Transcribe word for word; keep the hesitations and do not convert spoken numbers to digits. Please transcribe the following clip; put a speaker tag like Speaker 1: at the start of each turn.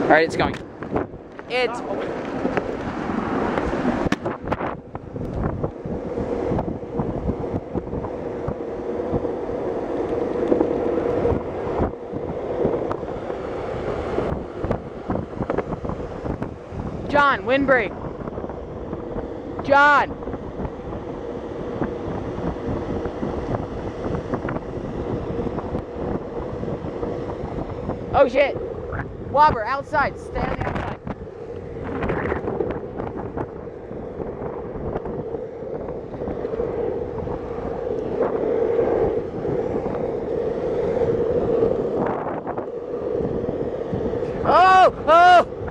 Speaker 1: All right, it's going. It's. John, windbreak. John. Oh shit. Wobber, outside. Stay on the outside. Oh! Oh!